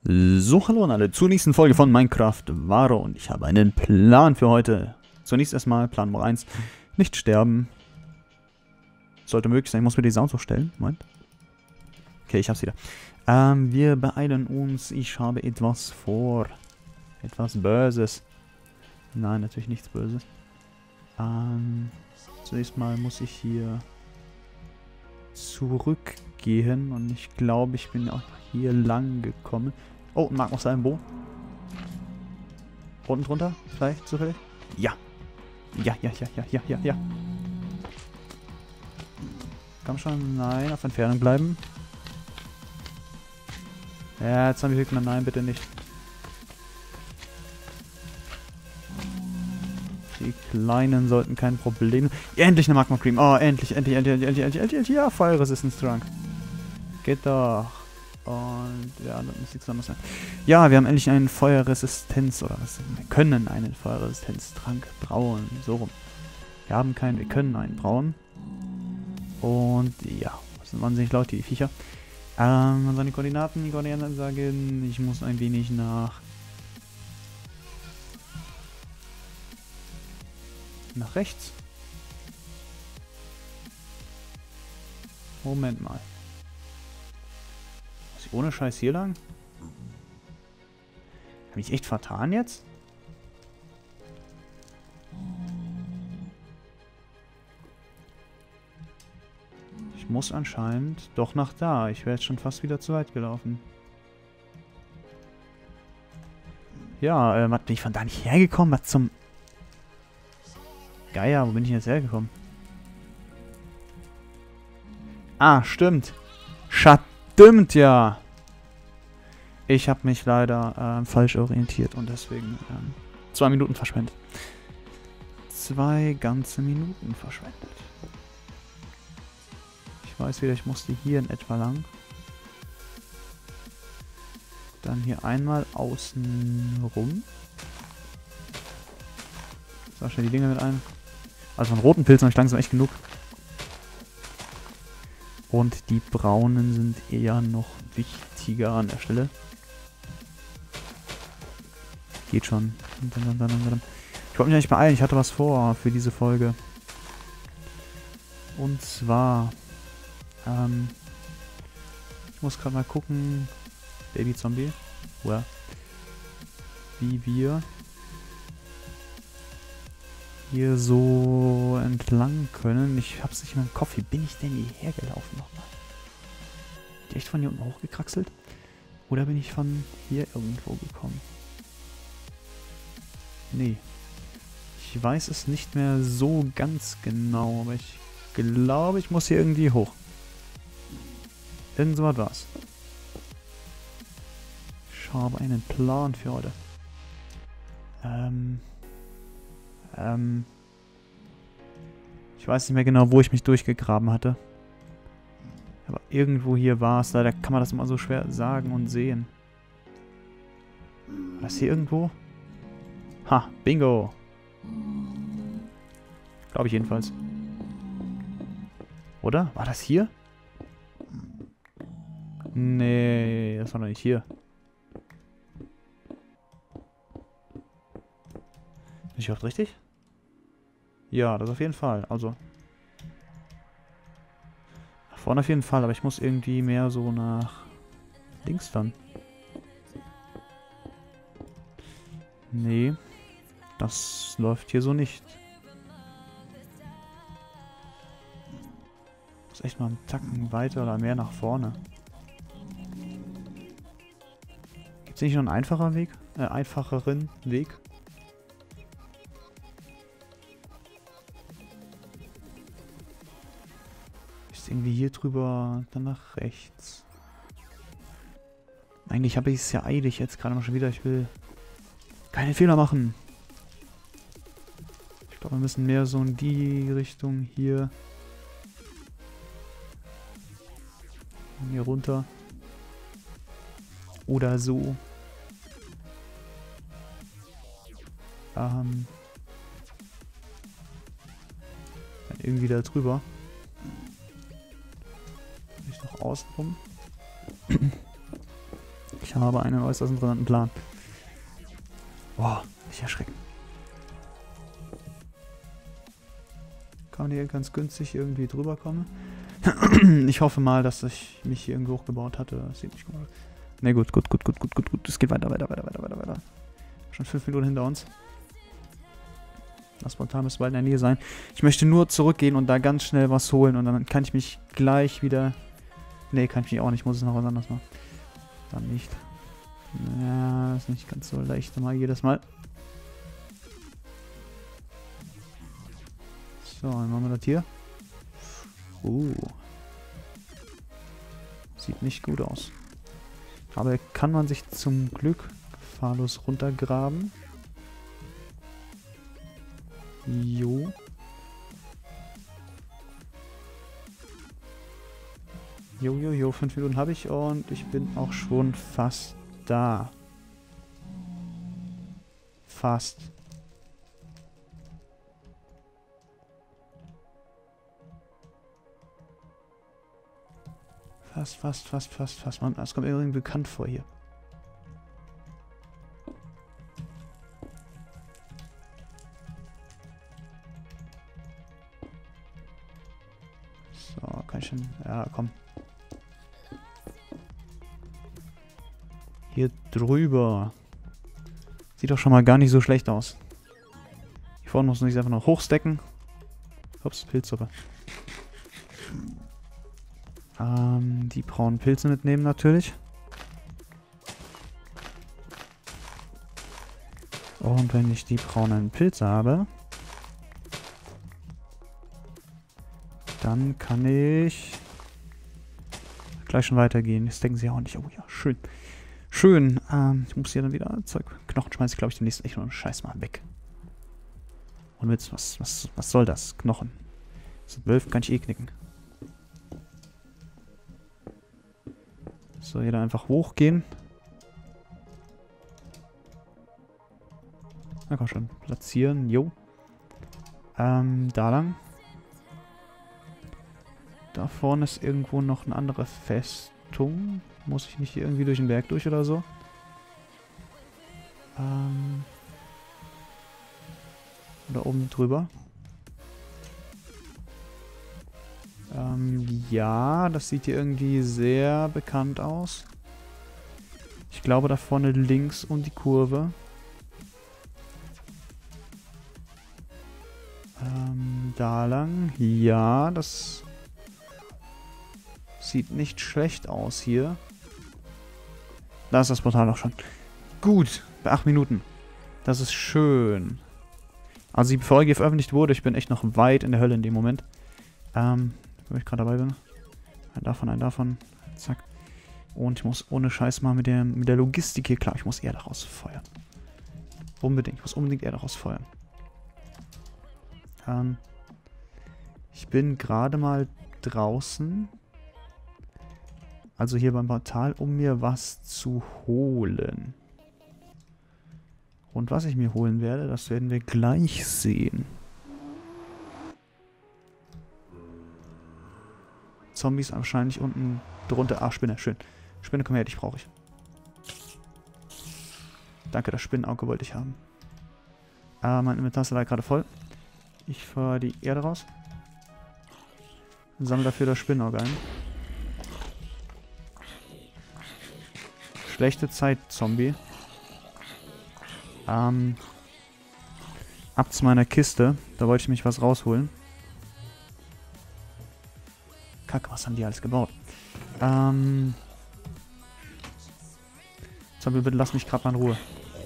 So, hallo an alle zur nächsten Folge von Minecraft Varo und ich habe einen Plan für heute. Zunächst erstmal Plan Nummer 1, nicht sterben. Sollte möglich sein, ich muss mir die Sound so stellen. Moment. Okay, ich hab's wieder. Wir beeilen uns, ich habe etwas vor. Etwas Böses. Nein, natürlich nichts Böses. Zunächst mal muss ich hier zurückgehen und ich glaube, ich bin auch hier lang gekommen. Oh, mag noch sein Bo. Unten drunter, vielleicht zufällig? Ja. Ja. Komm schon, nein, auf Entfernung bleiben. Ja, jetzt haben wir Hügner, nein, bitte nicht. Die Kleinen sollten kein Problem. Endlich eine Magma Cream. Oh, endlich. Ja, Fire Resistance Trank. Geht doch. Und ja, das muss nichts anderes sein. Ja, wir haben endlich einen Feuerresistenz, oder was? Wir können einen Feuerresistenztrank brauen. So rum. Wir haben keinen, wir können einen brauen. Und ja, das sind wahnsinnig laut, die Viecher. Was sind die Koordinaten? Die Koordinaten sagen, ich muss ein wenig nach rechts. Moment mal. Muss ich ohne Scheiß hier lang? Habe ich echt vertan jetzt? Ich muss anscheinend doch nach da. Ich wäre jetzt schon fast wieder zu weit gelaufen. Ja, was bin ich von da nicht hergekommen? Was zum Geier, wo bin ich jetzt hergekommen? Ah, stimmt. Stimmt, ja. Ich habe mich leider falsch orientiert und deswegen 2 Minuten verschwendet. 2 ganze Minuten verschwendet. Ich weiß wieder, ich musste hier in etwa lang. Dann hier einmal außen rum. So, schnell die Dinge mit ein. Also von roten Pilzen habe ich langsam echt genug. Und die braunen sind eher noch wichtiger an der Stelle. Geht schon. Ich wollte mich eigentlich beeilen, ich hatte was vor für diese Folge. Und zwar... ich muss gerade mal gucken... Baby Zombie. Well. Wie wir... hier so entlang können. Ich hab's nicht mehr im Kopf. Wie bin ich denn hierher gelaufen nochmal? Bin ich echt von hier unten hochgekraxelt? Oder bin ich von hier irgendwo gekommen? Nee. Ich weiß es nicht mehr so ganz genau, aber ich glaube, ich muss hier irgendwie hoch. Irgend so was war's. Ich habe einen Plan für heute. Ich weiß nicht mehr genau, wo ich mich durchgegraben hatte. Aber irgendwo hier war es. Leider kann man das immer so schwer sagen und sehen. War das hier irgendwo? Ha, bingo! Glaube ich jedenfalls. Oder? War das hier? Nee, das war noch nicht hier. Bin ich auch richtig? Ja, das auf jeden Fall. Also. Nach vorne auf jeden Fall, aber ich muss irgendwie mehr so nach links dann. Nee. Das läuft hier so nicht. Muss echt mal einen Tacken weiter oder mehr nach vorne. Gibt es nicht noch einen einfacher Weg? Einfacheren Weg? Irgendwie hier drüber, dann nach rechts. Eigentlich habe ich es ja eilig jetzt gerade mal schon wieder. Ich will keine Fehler machen. Ich glaube, wir müssen mehr so in die Richtung hier. Hier runter. Oder so. Dann irgendwie da drüber. Außen rum. Ich habe einen äußerst interessanten Plan. Boah, nicht erschrecken. Kann man hier ganz günstig irgendwie drüber kommen? Ich hoffe mal, dass ich mich hier irgendwo hochgebaut hatte. Das sieht nicht gut aus. Ne, gut. Es geht weiter. Schon 5 Minuten hinter uns. Das Portal müsste bald in der Nähe sein. Ich möchte nur zurückgehen und da ganz schnell was holen und dann kann ich mich gleich wieder... Ne, kann ich mich auch nicht. Ich muss es noch was anderes machen. Dann nicht. Ja, ist nicht ganz so leicht mal jedes Mal. So, dann machen wir das hier. Sieht nicht gut aus. Aber kann man sich zum Glück gefahrlos runtergraben. Jo. Jo, 5 Minuten habe ich und ich bin auch schon fast da. Fast. Fast. Mann, das kommt mir irgendwie bekannt vor hier. So, kann ich schon... Ja, komm. Hier drüber. Sieht doch schon mal gar nicht so schlecht aus. Hier vorne muss man sich einfach noch hochstecken. Ups, Pilzsuppe. Die braunen Pilze mitnehmen natürlich. Und wenn ich die braunen Pilze habe, dann kann ich gleich schon weitergehen. Jetzt denken sie auch nicht. Oh ja, schön. Schön. Ich muss hier dann wieder Zeug. Knochen schmeiße ich, glaube ich, demnächst echt nur einen Scheiß mal weg. Und Witz, was soll das? Knochen. So 12 kann ich eh knicken. So, hier dann einfach hochgehen. Na komm schon. Platzieren. Jo. Da lang. Da vorne ist irgendwo noch eine andere Festung. Muss ich nicht hier irgendwie durch den Berg durch oder so? Oder oben drüber. Ja, das sieht hier irgendwie sehr bekannt aus. Ich glaube da vorne links um die Kurve. Da lang. Ja, das sieht nicht schlecht aus hier. Da ist das Portal auch schon. Gut, bei 8 Minuten. Das ist schön. Also die Folge veröffentlicht wurde, ich bin echt noch weit in der Hölle in dem Moment. Wo ich gerade dabei bin. Einen davon. Zack. Und ich muss ohne Scheiß mal mit der Logistik hier klar. Ich muss Erde rausfeuern. Unbedingt. Ich muss unbedingt Erde rausfeuern. Ich bin gerade mal draußen. Also hier beim Portal, um mir was zu holen. Und was ich mir holen werde, das werden wir gleich sehen. Zombies wahrscheinlich unten drunter. Ah, Spinne, schön. Spinne, komm her, dich brauche ich. Danke, das Spinnenauge wollte ich haben. Mein Inventar ist leider gerade voll. Ich fahre die Erde raus. Und sammle dafür das Spinnenauge ein. Schlechte Zeit, Zombie. Ab zu meiner Kiste. Da wollte ich mich was rausholen. Kacke, was haben die alles gebaut? Zombie, bitte lass mich gerade mal in Ruhe.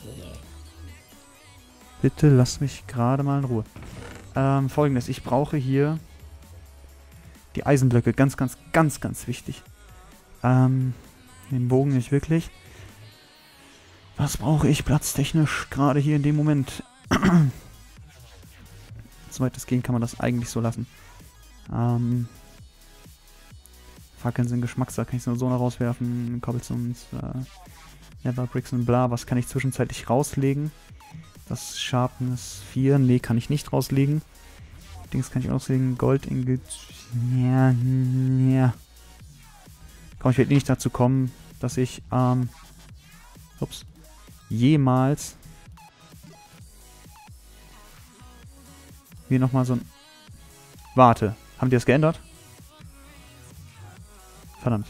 Bitte lass mich gerade mal in Ruhe. Folgendes. Ich brauche hier die Eisenblöcke. Ganz wichtig. Den Bogen nicht wirklich. Was brauche ich platztechnisch gerade hier in dem Moment? Soweit es gehen kann man das eigentlich so lassen. Fackeln sind Geschmackssache, kann ich nur so noch rauswerfen. Cobblestones, Neverbricks und bla. Was kann ich zwischenzeitlich rauslegen? Das Sharpness 4. Nee, kann ich nicht rauslegen. Dings kann ich auslegen. Gold Ingot. Ja. Komm, ich werde nicht dazu kommen, dass ich ups, jemals hier nochmal so ein... Warte, haben die das geändert? Verdammt.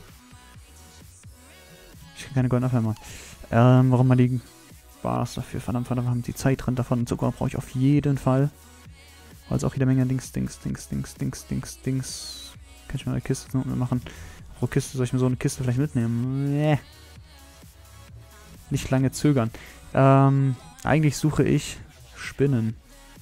Ich kann keine goldene Abwehr machen. Warum mal die Bars dafür? Verdammt, haben die Zeit drin davon. Und Zucker brauche ich auf jeden Fall. Also auch jede Menge Dings. Kann ich mal eine Kiste machen? Pro Kiste soll ich mir so eine Kiste vielleicht mitnehmen? Nee. Nicht lange zögern. Eigentlich suche ich Spinnen.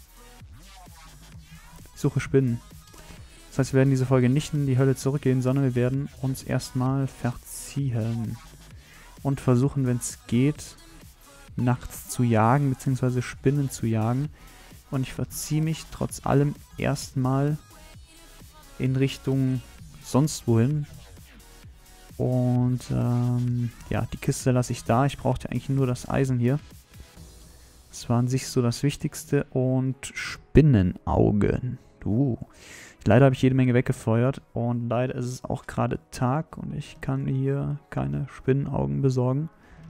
Ich suche Spinnen. Das heißt, wir werden diese Folge nicht in die Hölle zurückgehen, sondern wir werden uns erstmal verziehen. Und versuchen, wenn es geht, nachts zu jagen, beziehungsweise Spinnen zu jagen. Und ich verziehe mich trotz allem erstmal in Richtung sonst wohin. Und ja, die Kiste lasse ich da. Ich brauchte eigentlich nur das Eisen hier. Das war an sich so das Wichtigste. Und Spinnenaugen. Leider habe ich jede Menge weggefeuert. Und leider ist es auch gerade Tag. Und ich kann hier keine Spinnenaugen besorgen.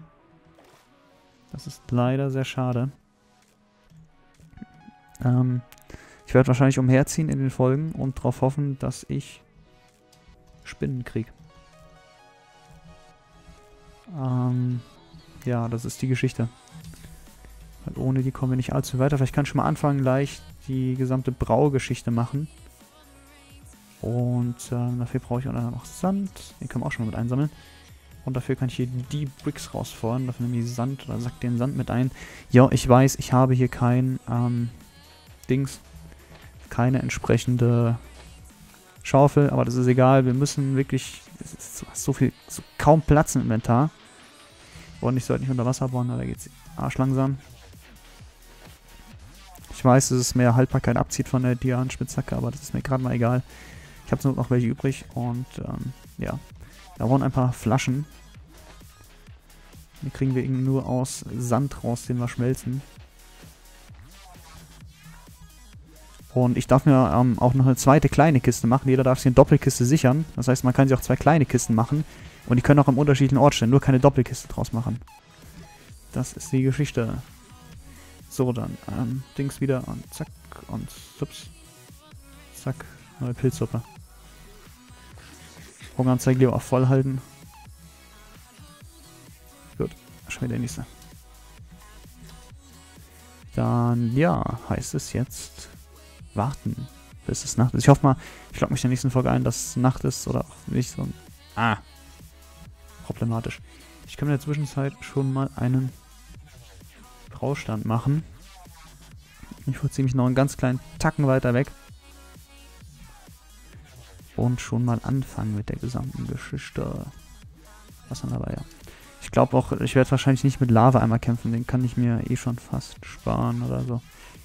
Das ist leider sehr schade. Ich werde wahrscheinlich umherziehen in den Folgen und darauf hoffen, dass ich Spinnen kriege. Ja, das ist die Geschichte. Weil ohne die kommen wir nicht allzu weiter. Vielleicht kann ich schon mal anfangen, gleich die gesamte Braugeschichte machen. Und dafür brauche ich auch noch Sand. Den können wir auch schon mal mit einsammeln. Und dafür kann ich hier die Bricks rausfordern. Dafür nehme ich Sand oder sack den Sand mit ein. Ja, ich weiß, ich habe hier kein keine entsprechende Schaufel, aber das ist egal. Wir müssen wirklich, es ist so kaum Platz im Inventar. Und ich sollte nicht unter Wasser bohren, da geht's arschlangsam. Ich weiß, dass es mehr Haltbarkeit abzieht von der Diamantenspitzhacke, aber das ist mir gerade mal egal. Ich habe noch welche übrig und ja, da waren ein paar Flaschen. Die kriegen wir eben nur aus Sand raus, den wir schmelzen. Und ich darf mir auch noch eine zweite kleine Kiste machen. Jeder darf sich eine Doppelkiste sichern. Das heißt, man kann sich auch zwei kleine Kisten machen. Und die können auch am unterschiedlichen Ort stehen. Nur keine Doppelkiste draus machen. Das ist die Geschichte. So, dann Dings wieder und zack und ups. Zack, neue Pilzsuppe. Hungeranzeige lieber auf voll halten. Gut, schon wieder der nächste. Dann, ja, heißt es jetzt warten, bis es Nacht ist. Ich hoffe mal, ich logge mich in der nächsten Folge ein, dass es Nacht ist oder auch nicht so. Problematisch. Ich kann in der Zwischenzeit schon mal einen Braustand machen. Ich verziehe mich noch einen ganz kleinen Tacken weiter weg. Und schon mal anfangen mit der gesamten Geschichte. Was haben wir dabei? Ja. Ich glaube auch, ich werde wahrscheinlich nicht mit Lava einmal kämpfen. Den kann ich mir eh schon fast sparen oder so.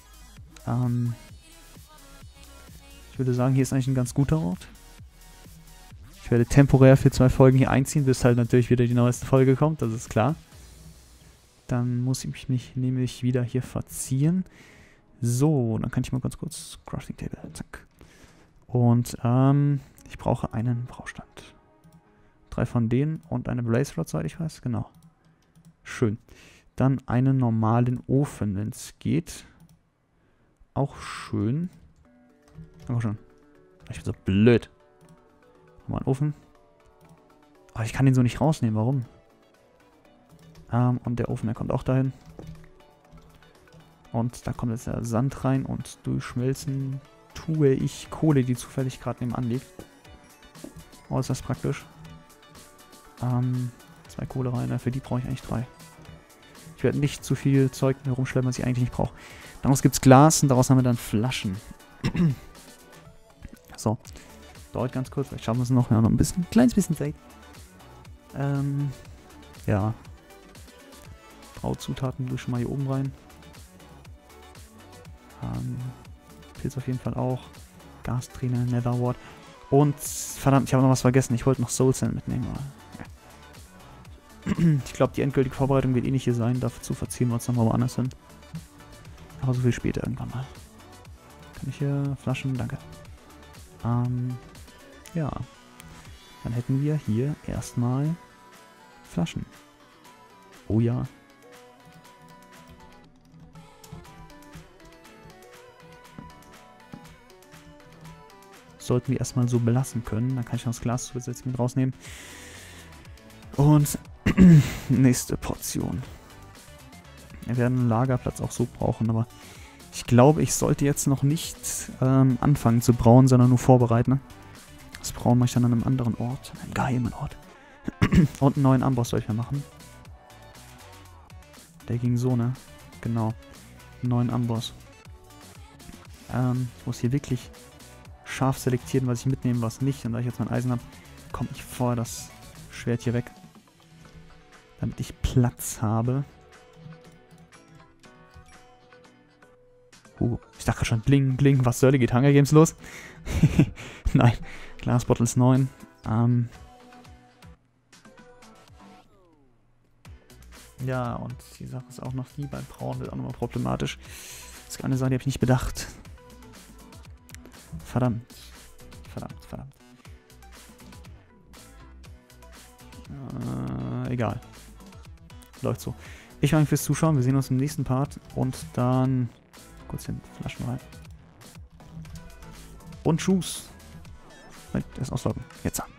Ich würde sagen, hier ist eigentlich ein ganz guter Ort. Ich werde temporär für 2 Folgen hier einziehen, bis halt natürlich wieder die neueste Folge kommt, das ist klar. Dann muss ich mich nämlich wieder hier verziehen. So, dann kann ich mal ganz kurz Crafting Table, zack. Und ich brauche einen Braustand. 3 von denen und eine Blaze Rod, soweit ich weiß, genau. Schön. Dann einen normalen Ofen, wenn es geht. Auch schön. Aber schon. Ich bin so blöd. Mal einen Ofen. Aber ich kann den so nicht rausnehmen. Warum? Und der Ofen, der kommt auch dahin. Und da kommt jetzt der Sand rein und durchschmelzen tue ich Kohle, die zufällig gerade nebenan liegt. Oh, ist das praktisch. 2 Kohle rein. Für die brauche ich eigentlich 3. Ich werde nicht zu viel Zeug herumschleppen, was ich eigentlich nicht brauche. Daraus gibt es Glas und daraus haben wir dann Flaschen. So. Dauert ganz kurz, vielleicht schaffen wir es noch. Ja, noch ein bisschen, ein kleines bisschen Zeit. Ja. Brauzutaten durch schon mal hier oben rein. Pilz auf jeden Fall auch. Gasträne, Netherwort. Und, verdammt, ich habe noch was vergessen. Ich wollte noch Soul Sand mitnehmen. Ja. Ich glaube, die endgültige Vorbereitung wird eh nicht hier sein. Dazu verziehen wir uns nochmal woanders hin. Aber so viel später irgendwann mal. Kann ich hier Flaschen? Danke. Ja. Dann hätten wir hier erstmal Flaschen. Oh ja. Sollten wir erstmal so belassen können. Dann kann ich noch das Glas zusätzlich mit rausnehmen. Und nächste Portion. Wir werden einen Lagerplatz auch so brauchen, aber ich glaube, ich sollte jetzt noch nicht anfangen zu brauen, sondern nur vorbereiten. Das Brauen mache ich dann an einem anderen Ort, an einem geheimen Ort. Und einen neuen Amboss soll ich mal machen. Der ging so, ne? Genau. Einen neuen Amboss. Ich muss hier wirklich scharf selektieren, was ich mitnehme, was nicht. Und da ich jetzt mein Eisen habe, kommt nicht vor das Schwert hier weg. Damit ich Platz habe. Ich dachte schon, bling, bling, was soll, geht Hunger Games los? Nein, Glass Bottles 9. Ja, und die Sache ist auch noch, die beim Brauen wird auch nochmal problematisch. Das ist eine Sache, die habe ich nicht bedacht. Verdammt. Verdammt, verdammt. Egal. Läuft so. Ich danke fürs Zuschauen. Wir sehen uns im nächsten Part. Und dann kurz den Flaschen rein. Und tschüss. Erst ausloggen. Jetzt.